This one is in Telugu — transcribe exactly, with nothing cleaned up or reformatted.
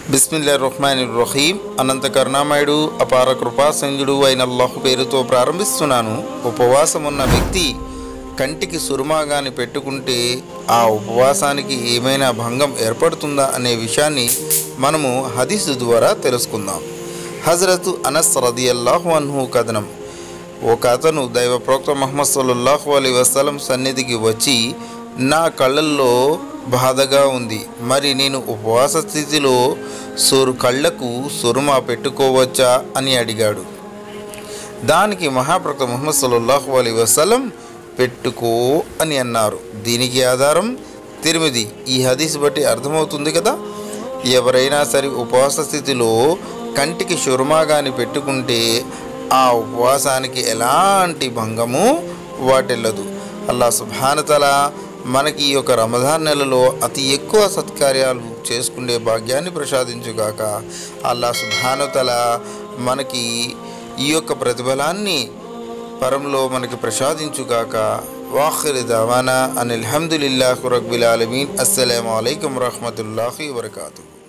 బిస్మిల్లాహిర్ రహ్మానిర్ రహీం. అనంత కరుణామయుడు అపార కృపాసంగుడు అయిన అల్లాహ్ పేరుతో ప్రారంభిస్తున్నాను. ఉపవాసం ఉన్న వ్యక్తి కంటికి సురుమాగాని పెట్టుకుంటే ఆ ఉపవాసానికి ఏమైనా భంగం ఏర్పడుతుందా అనే విషయాన్ని మనము హదీసు ద్వారా తెలుసుకుందాం. హజరత్ అనస్ రదియల్లాహు అన్హు కథనం. ఒక అతను దైవ ప్రవక్త ముహమ్మద్ సల్లల్లాహు అలైహి వసల్లం సన్నిధికి వచ్చి, నా కళ్ళల్లో బాధగా ఉంది, మరి నేను ఉపవాస స్థితిలో సూరు కళ్ళకు సురుమా పెట్టుకోవచ్చా అని అడిగాడు. దానికి మహాప్రవక్త ముహమ్మద్ సల్లల్లాహు అలైహి వసల్లం పెట్టుకో అని అన్నారు. దీనికి ఆధారం తిరిమిది. ఈ హదీస్ బట్టి అర్థమవుతుంది కదా, ఎవరైనా సరే ఉపవాస స్థితిలో కంటికి సురుమాగాని పెట్టుకుంటే ఆ ఉపవాసానికి ఎలాంటి భంగము వాటిల్లదు. అల్లాహ్ సుబ్హానహు తఆలా మనకి ఈ యొక్క రమజాన్ నెలలో అతి ఎక్కువ సత్కార్యాలు చేసుకునే భాగ్యాన్ని ప్రసాదించుగాక. అల్లాహ్ సుబ్హానహు తఆలా మనకి ఈ యొక్క ప్రతిఫలాన్ని పరంలో మనకి ప్రసాదించుగాక. వాఖిర్ దవానా అనిల్ హమ్దులిల్లాహి రబ్బిల్ ఆలమీన్. అస్సలాము అలైకుం వరహ్మతుల్లాహి వబరకాతుహు.